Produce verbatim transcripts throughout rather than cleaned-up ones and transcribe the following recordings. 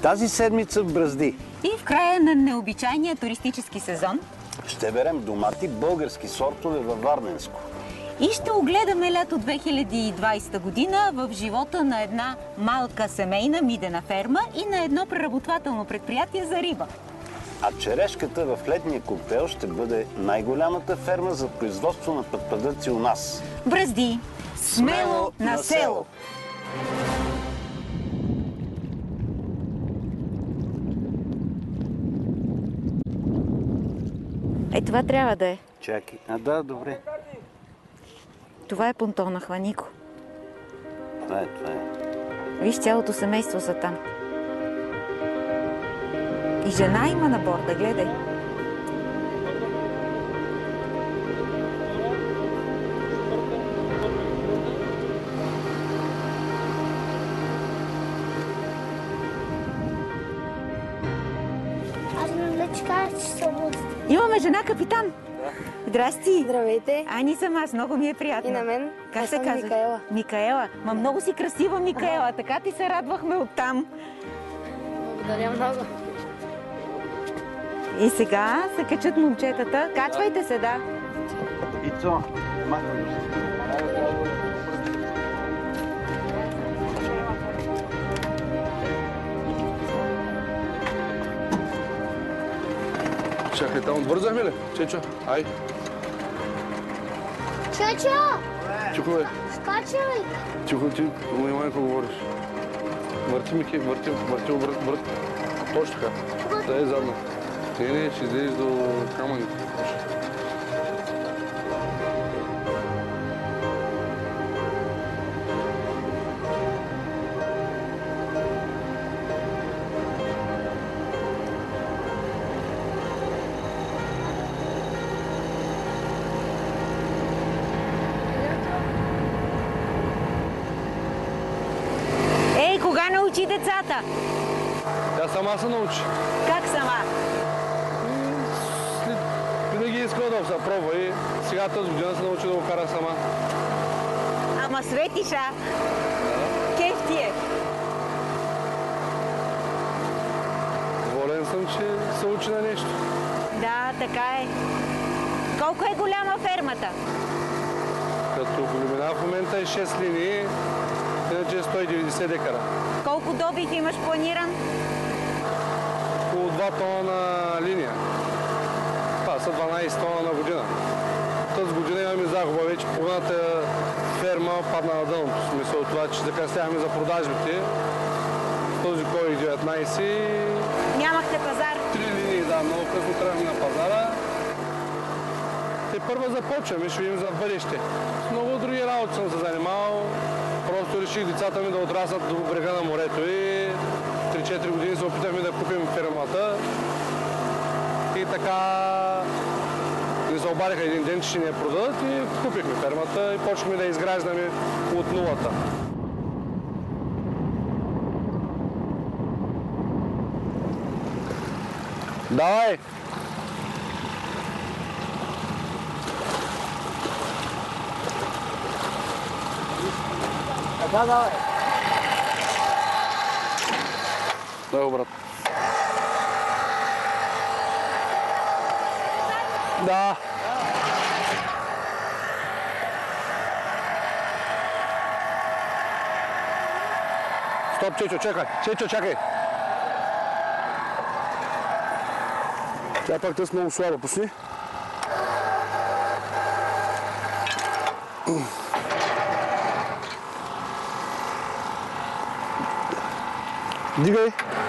Тази седмица в Бръзди. И в края на необичайния туристически сезон Ще берем домати български сортове във Варненско. и ще огледаме лято две хиляди и двадесета година в живота на една малка семейна мидена ферма и на едно преработвателно предприятие за риба. А черешката в летния коктейл ще бъде най-голямата ферма за производство на пътпадъци у нас. Бръзди! Смело на село! Е, това трябва да е. Чакай. А, да, добре. Това е понтона, Хванико. Това е, това е. Виж, цялото семейство са там. И жена има на борда, гледай. Аз не ти кажа, че съм от... Имаме жена капитан. Здрасти. Здравейте. Ани съм аз, много ми е приятно. И на мен. Как Аз се съм казва? Микаела. Микаела. Ма много си красива, Микаела. Така ти се радвахме оттам. Благодаря много. И сега се качат момчетата. Качвайте се, да. Ицо, махам се. Чакай, там отбързахме ли? Чечо, ай. Чечо! Тихо, бе. Скачи ли? Тихо, ти, внимай какво говориш. Върти, Мики, върти, върти, обрат, върти. Точно така. Да е задна. Не, не, ще излезеш до камъните. Ей, кога научи децата? Тя сама се научи. Как сама? След... Винаги е искала да се пробва и сега тази година се научи да го кара сама. Ама светиша. Кеф ти е. Доволен съм, че се учи на нещо. Да, така е. Колко е голяма фермата? Като големина в момента е шест линии, иначе е сто и деветдесет декара. Колко добив имаш планиран? Около два тона на линия. Това са дванадесет тона на година. Тази година имаме загуба, вече половината ферма падна на дъното. В смисъл от това, че закъсняваме за продажбите. Този ковид деветнадесет. Нямахте пазар. Три линии, да, много късно тръгнахме на пазара. Те първа започваме, ще видим за бъдеще. С много други работи съм се занимавал. Просто реших децата ми да отраснат до брега на морето и три-четири години се опитахме да купим фермата. И така ни се обадиха един ден, че ще ни я продадат и купихме фермата и почнахме да изграждаме от нулата. Давай! Да, давай. Дай, брат. Да. Стоп, Чечо, чакай. Чечо, чакай. Тя пак тъс много слаба. Пусни. Дигай.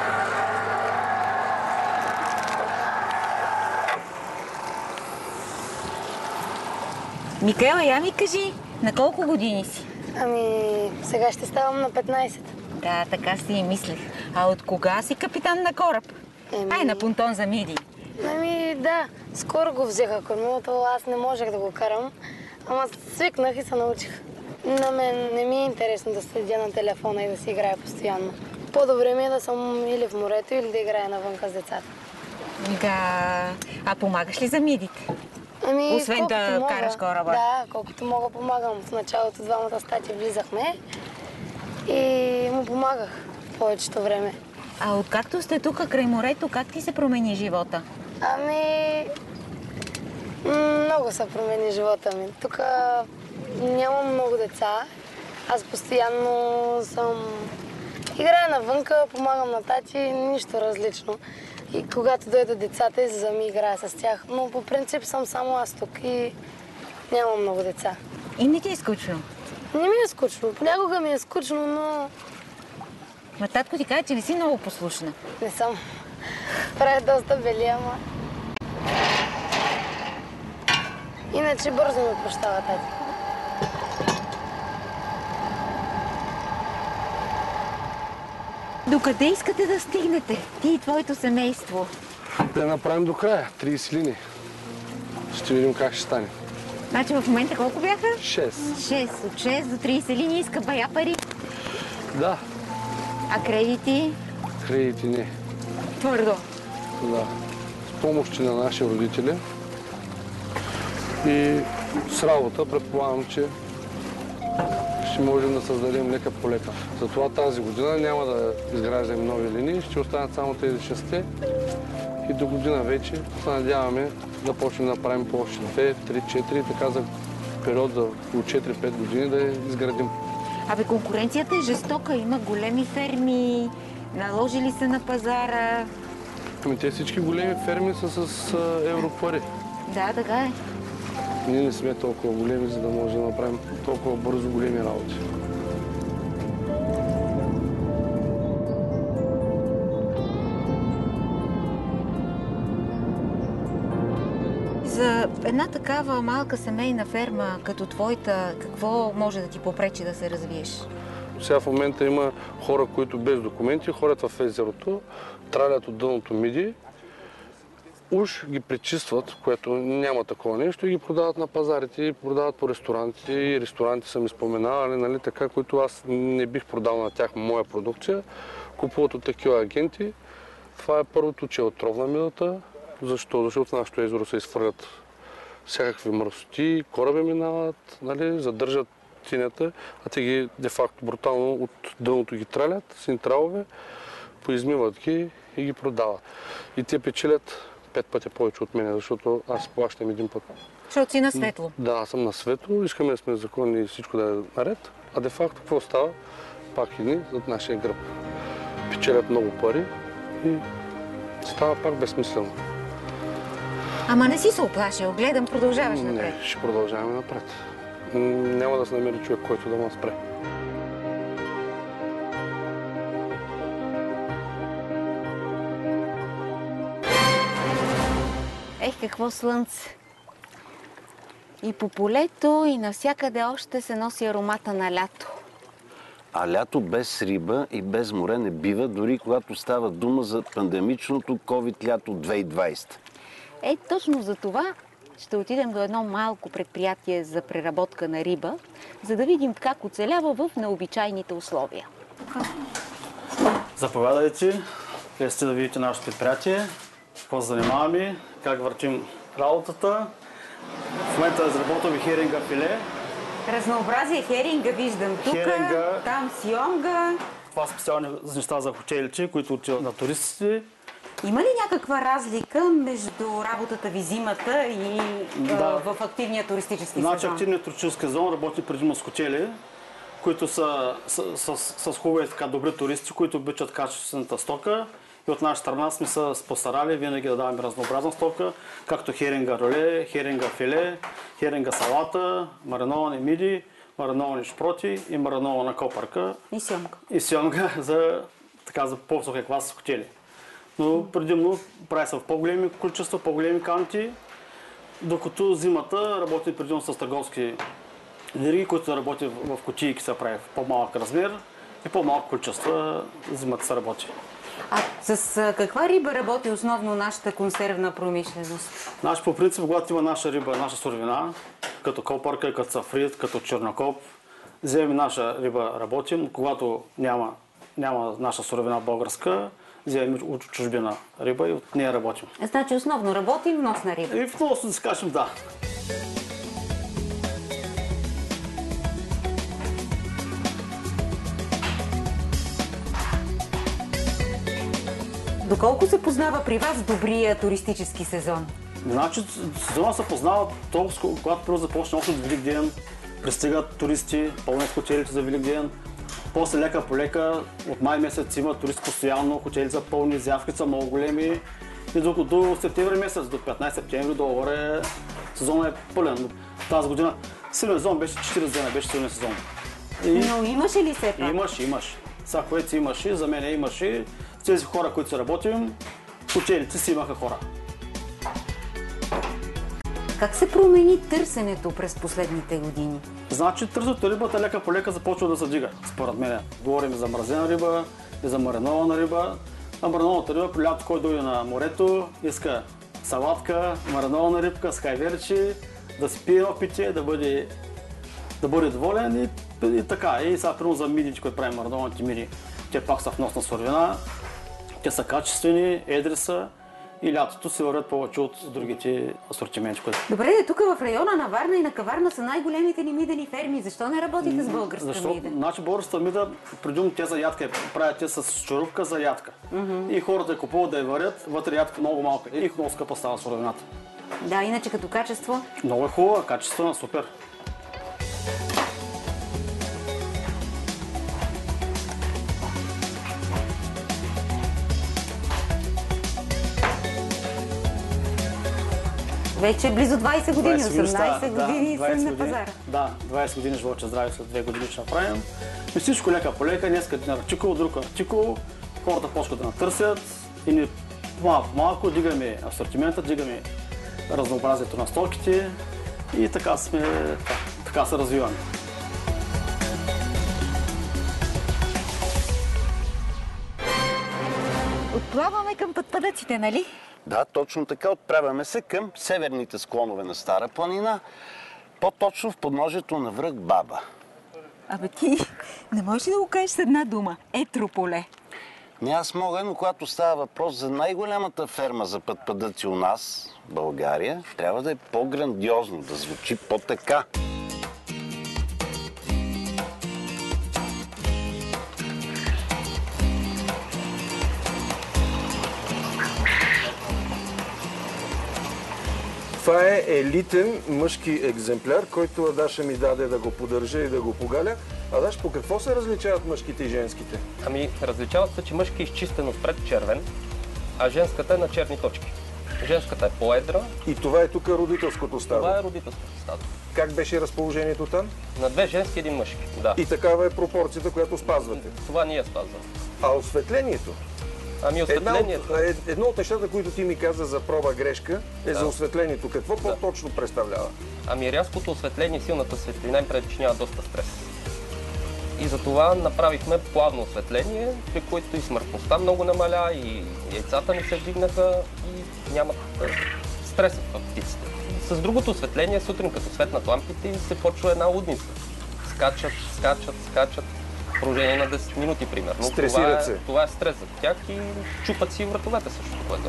Микаела, я ми кажи, на колко години си? Ами, сега ще ставам на петнадесет. Да, така си и мислех. А от кога си капитан на кораб? Еми... Ай, на понтон за миди. Ами, да, скоро го взеха кормилото, аз не можех да го карам, ама свикнах и се научих. На мен не ми е интересно да следя на телефона и да си играя постоянно. По-добре ми е да съм или в морето, или да играя навънка с децата. Да. А помагаш ли за мидите? Ами, Освен да мога, караш кораба? Да, колкото мога помагам. В началото двамата стати влизахме и му помагах повечето време. А откакто сте тук край морето, как ти се промени живота? Ами... Много се промени живота ми. Тук нямам много деца. Аз постоянно съм... Играя навънка, помагам на тати, нищо различно. И когато дойдат децата, и за ми играя с тях. Но по принцип съм само аз тук и нямам много деца. И не ти е скучно? Не ми е скучно. Понякога ми е скучно, но... Ма татко ти каза, че не си много послушна. Не съм. Прави доста бели, ама... Иначе бързо ме прощава тати. Докъде искате да стигнете? Ти и твоето семейство? Да направим до края. трийсет линии. Ще видим как ще стане. Значи в момента колко бяха? шест. шест. От шест до трийсет линии иска бая пари. Да. А кредити? Кредити не. Твърдо. Да. С помощи на наши родители. И с работа предполагам, че ще можем да създадем лека по лека. Затова тази година няма да изграждаме нови линии, ще останат само тези шесте. И до година вече се надяваме да почнем да правим по още две, три, четири, така за период за около четири-пет години да я изградим. Абе, конкуренцията е жестока. Има големи ферми, наложили се на пазара. Ами те всички големи ферми са с а, европари. Да, така е. Ние не сме толкова големи, за да можем да направим толкова бързо големи работи. За една такава малка семейна ферма, като твоята, какво може да ти попречи да се развиеш? Сега в момента има хора, които без документи ходят в езерото, тралят от дъното мидии, уж ги пречистват, което няма такова нещо, и ги продават на пазарите, и продават по ресторанти. И ресторанти са ми споменавали, нали, така, които аз не бих продал на тях моя продукция. Купуват от такива агенти. Това е първото, че е отровна мидата. Защо? Защото в нашото езеро се изхвърлят всякакви мръсоти, кораби минават, нали, задържат тинята, а те ги де-факто брутално от дъното ги тралят, синтралове, поизмиват ги и ги продават. И те печелят пет пъти повече от мен, защото аз плащам един път. Защото си на светло. Да, аз съм на светло, искаме да сме законни и всичко да е наред, а де-факто какво става? Пак едни зад нашия гръб. Печелят много пари и става пак безсмислено. Ама не си се оплашил. Гледам, продължаваш напред. Не, ще продължаваме напред. Няма да се намери човек, който да ме спре. Ех, какво слънце! И по полето, и навсякъде още се носи аромата на лято. А лято без риба и без море не бива, дори когато става дума за пандемичното ковид лято две хиляди и двадесета. Е, точно за това ще отидем до едно малко предприятие за преработка на риба, за да видим как оцелява в необичайните условия. Заповядайте, влезте да видите нашето предприятие, какво се занимаваме, как въртим работата. В момента разработваме херинга филе. Разнообразие херинга виждам тук, Херинга. там сьомга. Това са специални неща за хотелите, които отиват на туристите. Има ли някаква разлика между работата ви зимата и Да. а, в активния туристически Значи сезон? активният туристически сезон работи предимно с хотели, които са с, с, с, с хубави така добри туристи, които обичат качествената стока. И от наша страна сме се постарали винаги да даваме разнообразна стока, както херинга роле, херинга филе, херинга салата, мариновани миди, мариновани шпроти и маринована копърка И сьомга. и сьомга за, така, за по-висока класа хотели. Но предимно прави се в по-големи количества, по-големи канти, докато зимата работи предимно с търговски вериги, които работи в кутийки, се прави в по-малък размер и по-малко количества зимата се работи. А с а, каква риба работи основно нашата консервна промишленост? Значи, по принцип, когато има наша риба, наша суровина, като копърка, като сафрит, като чернокоп, вземем наша риба, работим. Когато няма, няма наша суровина българска, вземем от чужбина риба и от нея работим. Значи основно работим вносна риба. И в носно да си кажем да. Доколко се познава при вас добрия туристически сезон? Значи сезона се познава толкова, когато първо започне още от Великден, пристигат туристи, пълнят хотелите за Великден. После лека по лека, от май месец има туристи постоянно, хотели са пълни, заявките са много големи. И до, до септември месец, до петнайсети септември долу-горе сезонът е пълен. Тази година силен сезон беше четирийсет дена, беше силен сезон. И... Но имаше ли се пак? Имаш, имаш. Сега, което си имаше, за мен имаше. Тези хора, които са работим, хотелите си имаха хора. Как се промени търсенето през последните години? Значи търсенето рибата лека по лека започва да се дига, според мен. Говорим за мразена риба и за маринована риба. А маринованата риба при лято, който дойде на морето, иска салатка, маринована рибка с хайверчи, да си пие едно питие, да бъде, да бъде доволен и, и така. И сега примерно за мидите, които правим маринованите миди, те пак са вносна суровина, те са качествени, едри са. И лятото се вървят повече от другите асортименти. Добре, де, тук в района на Варна и на Каварна са най-големите ни мидени ферми. Защо не работите с българска Защо? мида? Значи българската мида, предимно те за ядка, правят те с шурупка за ядка. Mm-hmm. И хората я купуват да я варят, вътре ядка много малка и много скъпа става суровината. Да, иначе като качество? Много е хубава, качествена, супер. Вече близо двайсет години, осемнайсет да, години да, съм на години, пазара. Да, двайсет години живот, че здраве след две години ще направим. И всичко лека по лека, днес един артикул, друг артикул, хората почват да натърсят и ни малко малко дигаме асортимента, дигаме разнообразието на стоките и така сме, така, така се развиваме. Отплаваме към пътпадъците, нали? Да, точно така. Отправяме се към северните склонове на Стара планина, по-точно в подножието на връх Баба. Абе ти не можеш ли да го кажеш с една дума? Етрополе. Не, аз мога, но когато става въпрос за най-голямата ферма за пътпадъци у нас, в България, трябва да е по-грандиозно, да звучи по-така. Това е елитен мъжки екземпляр, който Адаша ми даде да го поддържа и да го погаля. Адаш, по какво се различават мъжките и женските? Ами, различават се, че мъжки е изчистен отпред червен, а женската е на черни точки. Женската е по-едра. И това е тук родителското стадо? Това е родителското стадо. Как беше разположението там? На две женски и един мъжки, да. И такава е пропорцията, която спазвате? Това ние спазваме. А осветлението? Ами осветлението... Едно от, едно от нещата, които ти ми каза за проба грешка, е да. за осветлението. Какво да. по-точно представлява? Ами рязкото осветление и силната светлина им причинява доста стрес. И затова направихме плавно осветление, при което и смъртността много намаля, и яйцата не се вдигнаха и нямат стрес в птиците. С другото осветление, сутрин като светнат лампите, се почва една лудница. Скачат, скачат, скачат. В продължение на десет минути, примерно. Стресират това е, се. Това е стрес за тях и чупат си вратовете също, което.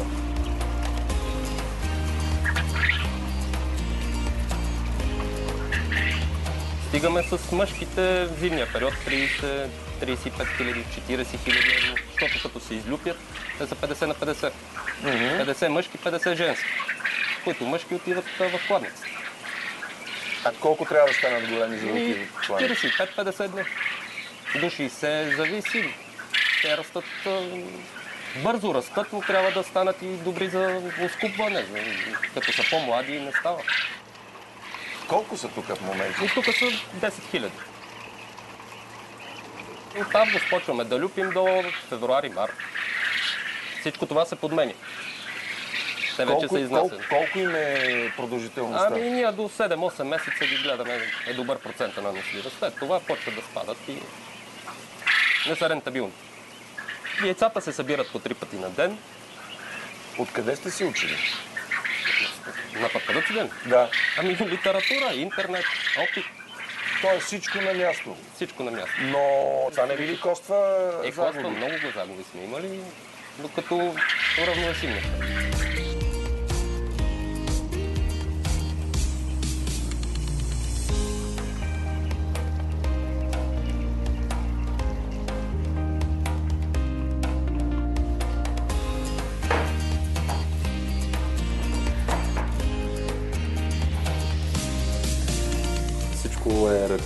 Стигаме с мъжките в зимния период трийсет, трийсет и пет хиляди, четирийсет хиляди, защото като се излюпят, те са петдесет на петдесет. Mm-hmm. петдесет мъжки, петдесет женски, които мъжки отиват в кладницата. А колко трябва да станат големи, за да отиват в кладницата? четирийсет и пет петдесет дни. До шейсет зависи. Те растат, бързо растат, но трябва да станат и добри за оскупване. Като са по-млади, не става. Колко са тук в момента? И тук са десет хиляди. От август почваме да люпим до февруари-март. Всичко това се подмени. Те вече колко, са изнасени. Колко, колко им е продължителността? Ами ние до седем-осем месеца ги гледаме, е добър процент на носливост. След това почват да спадат и не са рентабилни. Яйцата се събират по три пъти на ден. Откъде сте си учили? На пътпадъци ден? Да. Ами литература, интернет, опит. То е всичко на място. Всичко на място. Но това не ви ли коства Е, загуби? коства, много го загуби сме имали, докато уравновесим нещата.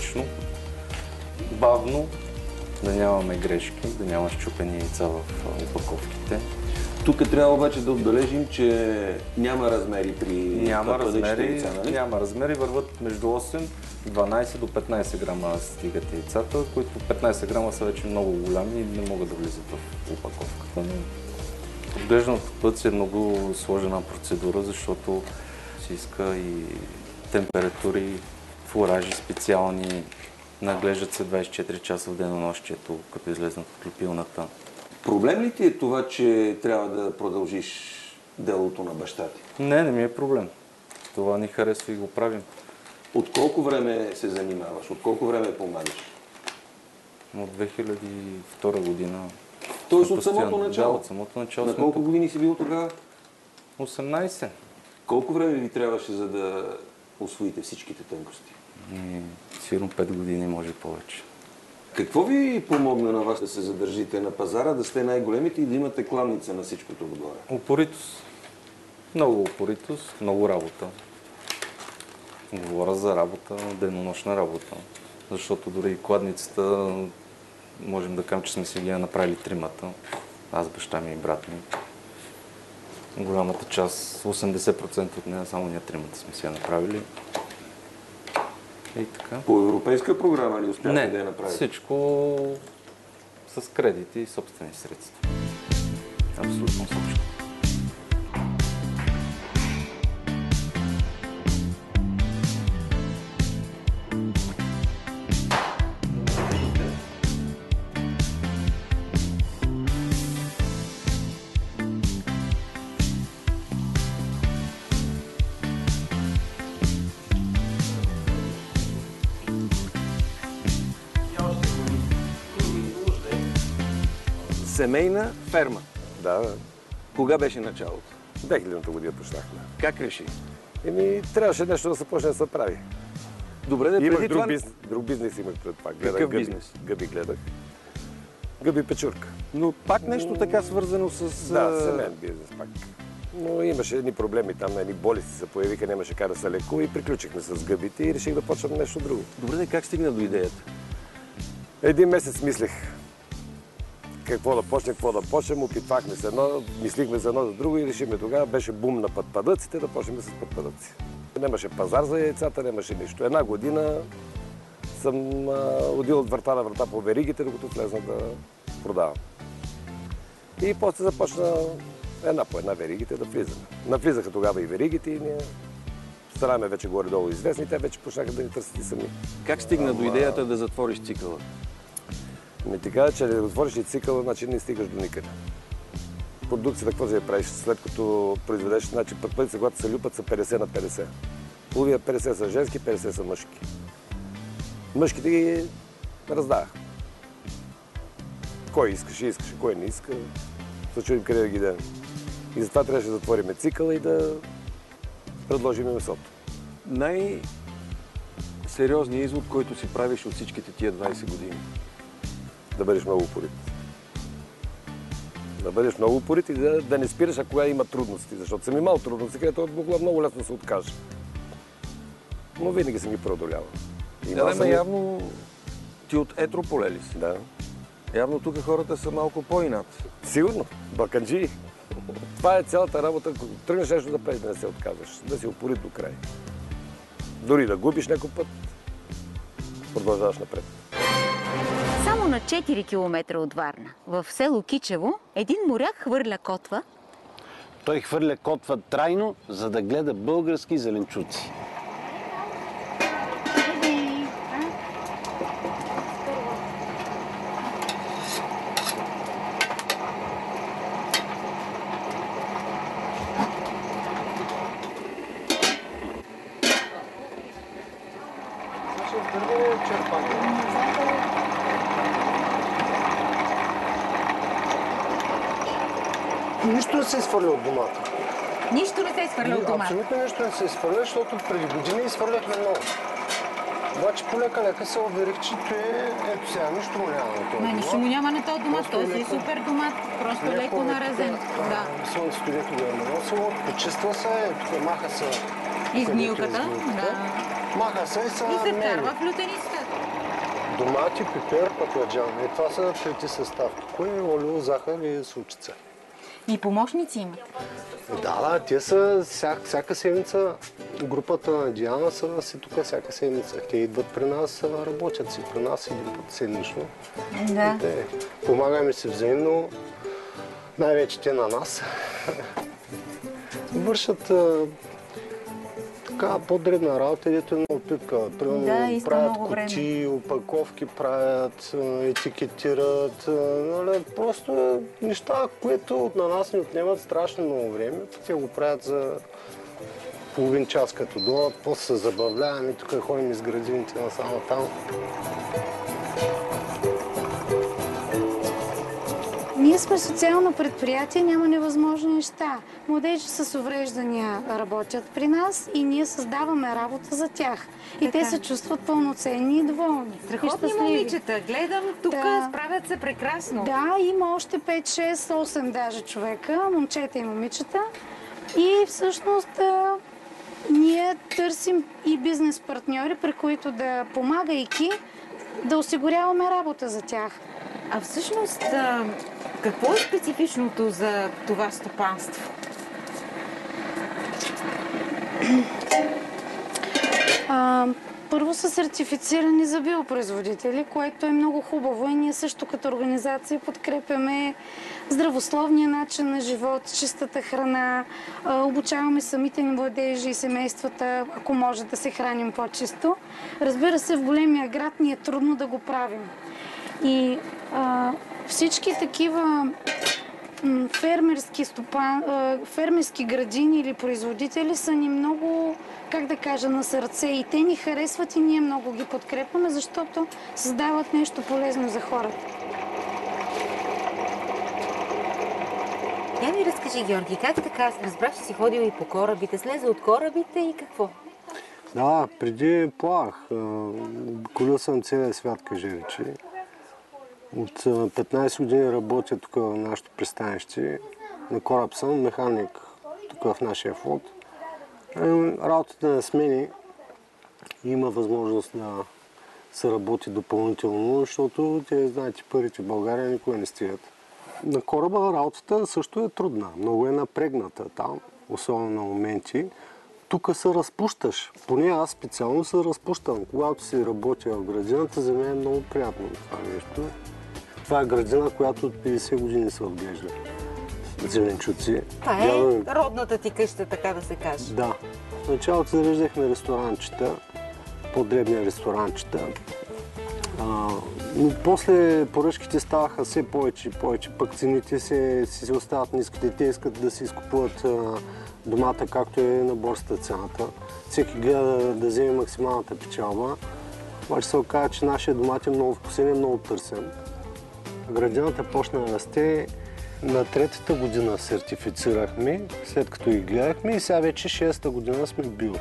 методично, бавно, да нямаме грешки, да няма счупени яйца в опаковките. Тук трябва обаче да отбележим, че няма размери при Няма размери, яйца, нали? няма размери, върват между осем, дванайсет до петнайсет грама стигат яйцата, които петнайсет грама са вече много голями и не могат да влизат в опаковката. Но отглежданото път е много сложена процедура, защото се иска и температури, фуражи специални, наглеждат се двайсет и четири часа в денонощието, като излезнат от лепилната. Проблем ли ти е това, че трябва да продължиш делото на баща ти? Не, не ми е проблем. Това ни харесва и го правим. От колко време се занимаваш? От колко време помагаш? От две хиляди и втора година. Тоест от самото начало? Да, от самото начало. На колко години си бил тогава? осемнайсет. Колко време ви трябваше, за да усвоите всичките тънкости? И, сигурно пет години, може повече. Какво ви помогна на вас да се задържите на пазара, да сте най-големите и да имате кланница на всичкото отгоре? Упоритост. Много упоритост, много работа. Говоря за работа, денонощна работа. Защото дори и кладницата, можем да кажем, че сме си ги направили тримата. Аз, баща ми и брат ми. Голямата част, осемдесет процента от нея, само ние тримата сме си я направили. И така. По европейска програма ли успяхте да я Не, направите? всичко с кредити и собствени средства. Абсолютно всичко. Семейна ферма. Да, Кога беше началото? две хилядната година почнахме. Как реши? Еми, трябваше нещо да се почне да се прави. Добре, да Имах преди друг, това... бизнес, друг бизнес имах пред това. Гледах Какъв гъби, бизнес? Гъби гледах. Гъби печурка. Но пак нещо така свързано с... Да, семейен бизнес пак. Но имаше едни проблеми там, едни болести се появиха, нямаше как да се лекува и приключихме с гъбите и реших да почвам нещо друго. Добре, да как стигна до идеята? Един месец мислех какво да почнем, какво да почнем, опитвахме се едно, мислихме за едно за друго и решихме тогава, беше бум на пътпадъците, да почнем с пътпадъци. Нямаше пазар за яйцата, нямаше нищо. Една година съм отил от врата на врата по веригите, докато влезна да продавам. И после започна една по една веригите да влизаме. Навлизаха тогава и веригите и ние станаме вече горе-долу известни, те вече почнаха да ни търсят и сами. Как стигна до идеята да затвориш цикъла? Не ти кажа, че да отвориш и цикъла, значи не стигаш до никъде. Продукцията, какво ще я правиш след като произведеш, значи пътпъдици, когато се люпат, са петдесет на петдесет. Половина петдесет са женски, петдесет са мъжки. Мъжките ги раздавах. Кой искаше, искаше, кой не иска, се чудим къде да ги дадем. И затова трябваше да затворим цикъла и да предложим месото. Най-сериозният извод, който си правиш от всичките тия двайсет години? Да бъдеш много упорит. Да бъдеш много упорит и да, да не спираш, ако кога има трудности. Защото съм имал трудности, където могла много лесно да се откажа. Но винаги съм ги преодолявал. Да, да, ме явно ти от Етрополе ли си? Да. Явно тук хората са малко по-инат. Сигурно. Балканджии. Това е цялата работа. Ако тръгнеш нещо да правиш, да не се отказваш. Да си упорит до край. Дори да губиш някой път, продължаваш напред. Само на четири километра от Варна, в село Кичево, един моряк хвърля котва. Той хвърля котва трайно, за да гледа български зеленчуци. Нищо не се изхвърля от домата. Нищо не се изхвърля от домата. Абсолютно нищо не се изхвърля, защото преди години изхвърляхме много. Обаче полека-лека се уверих, че е, ето сега, нищо му няма на този Не, нищо му няма на този домат. Този е леко- супер домат. Просто леко наразен. Да. Слънцето, където го е наносило, почиства се, тук маха се... И където е гнилката. изгнилката. Да. Маха се и са И се мели. вкарва в лютенистата. домати, пипер, бакладжан. И това са трите съставки. Кое, олио, захар и сулчица. И помощници имате? Да, да, те са всяка, всяка седмица. Групата на Диана са си тук всяка седмица. Те идват при нас, работят си при нас един път седмично. Да. Те, помагаме си взаимно, най-вече те на нас. Вършат а, така по-дребна работа, дето е много пипка. Примерно Да, правят много кутии, опаковки правят, етикетират. Нали, просто неща, които на нас ни отнемат страшно много време. Те го правят за половин час като дойдат, после се забавляваме, тук ходим из градините насам там. Ние сме социално предприятие, няма невъзможни неща. Младежи с увреждания работят при нас и ние създаваме работа за тях. И Така. те се чувстват пълноценни и доволни. Страхотни и щастливи. момичета. Гледам тук, Да. справят се прекрасно. Да, има още пет, шест, осем даже човека, момчета и момичета. И всъщност а, ние търсим и бизнес партньори, при които да помагайки да осигуряваме работа за тях. А всъщност, а, какво е специфичното за това стопанство? А, първо са сертифицирани за биопроизводители, което е много хубаво и ние също като организация подкрепяме здравословния начин на живот, чистата храна, а, обучаваме самите ни младежи и семействата, ако може да се храним по-чисто. Разбира се, в големия град ни е трудно да го правим. И а, всички такива м, фермерски, стопан, а, фермерски градини или производители са ни много, как да кажа, на сърце. И те ни харесват и ние много ги подкрепяме, защото създават нещо полезно за хората. Я ми разкажи, Георги, как така? Разбрах, че си ходил и по корабите, слезе от корабите и какво? Да, преди плавах. Колил съм целия свят, кажи речи. От петнайсет години работя тук в нашото пристанище. На кораб съм, механик тук в нашия флот. Работата на смени има възможност да се работи допълнително, защото те, знаете, парите в България никога не стигат. На кораба работата също е трудна, много е напрегната там, особено на моменти. Тук се разпущаш. Поне аз специално се разпущам. Когато си работя в градината, за мен е много приятно това нещо. Това е градина, която от петдесет години се отглежда. Зеленчуци. Това е Дядо... родната ти къща, така да се каже. Да. В началото зареждахме ресторанчета, по-дребни ресторанчета. А, но после поръчките ставаха все повече и повече, пък цените се, си остават ниските. Те искат да си изкупуват а, домата, както е на борсата цената. Всеки гледа да, да вземе максималната печалба. Обаче се оказа, че нашия домат е много вкусен и много търсен. Градината почна да расте. На третата година сертифицирахме, след като ги гледахме, и сега вече шестата година сме био.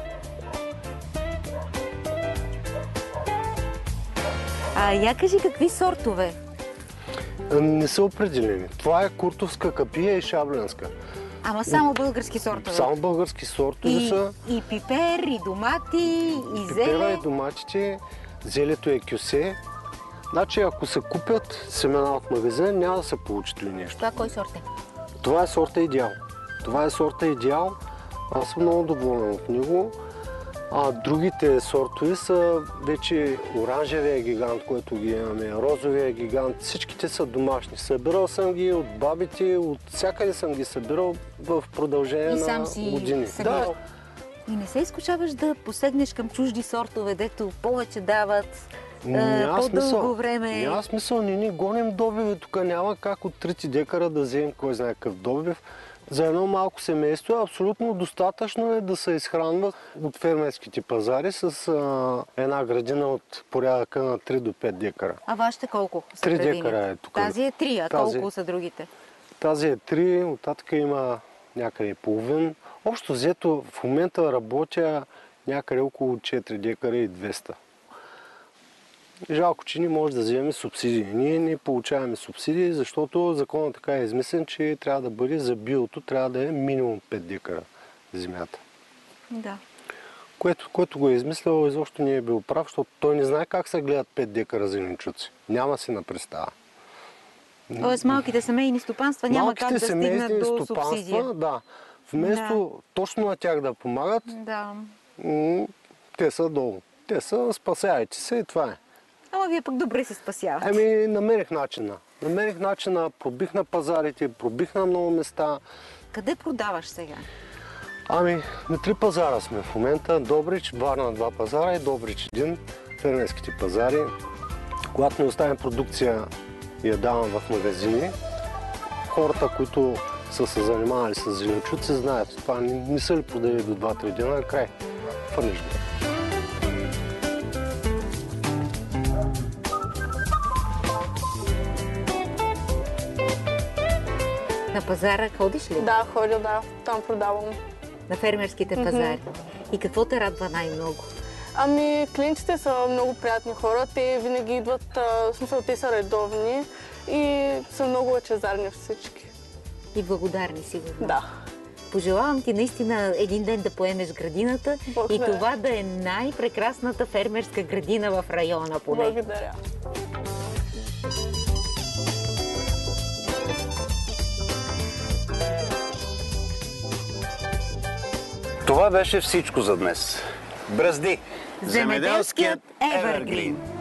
А я кажи, какви сортове? Не са определени. Това е куртовска капия и шабленска. Ама само български сортове? Само български сортове и, са. И пипер, и домати, и зеле. Пипера и доматите, зелето е кюсе. Значи, ако се купят семена от магазин, няма да се получи ли нещо. Това кой сорт е? Това е сорта Идеал. Това е сорта Идеал. Аз съм много доволен от него. А другите сортове са вече оранжевия гигант, който ги имаме, розовия гигант. Всичките са домашни. Събирал съм ги от бабите, от всякъде съм ги събирал в продължение и на сам си години. Събирал. Да. И не се изкушаваш да посегнеш към чужди сортове, дето повече дават, по-дълго време? Няма смисъл, не ни гоним добиви. Тук няма как от трите декара да вземем кой знае какъв добив. За едно малко семейство е абсолютно достатъчно е да се изхранва от фермерските пазари с а, една градина от порядъка на три до пет декара. А вашите колко са три градини? Декара е тук. Тази е три, а тази, колко са другите? Тази е три, оттатък има някъде половин. Общо взето в момента работя някъде около четири декара и двеста. Жалко, че не може да вземем субсидии. Ние не получаваме субсидии, защото законът така е измислен, че трябва да бъде за биото, трябва да е минимум пет декара земята. Да. Което, който го е измислил, изобщо не е бил прав, защото той не знае как се гледат пет декара зеленчуци. Няма си на представа. Тоест малките семейни стопанства няма Малките как да стигнат семейни до стопанства, субсидия. да. Вместо Да. точно на тях да помагат, Да. м, те са долу. Те са спасявайте се и това е. Ама вие пък добре се спасявате. Ами намерих начина. Намерих начина, пробих на пазарите, пробих на много места. Къде продаваш сега? Ами, на три пазара сме в момента. Добрич, Варна два пазара и Добрич един. Фермерските пазари. Когато не оставим продукция и я давам в магазини, хората, които са се занимавали с зеленчуци, знаят. Това не, не са ли продали до два-три дена, край. Фърлиш го. На пазара ходиш ли? Да, ходя, да. Там продавам. На фермерските пазари. И какво те радва най-много? Ами, клиентите са много приятни хора. Те винаги идват, а, в смисъл, те са редовни и са много лъчезарни всички. И благодарни, сигурно. Да. Пожелавам ти наистина един ден да поемеш градината Благодаря. и това да е най-прекрасната фермерска градина в района поне. Благодаря. Това беше всичко за днес. Бръзди! Земеделският Evergreen.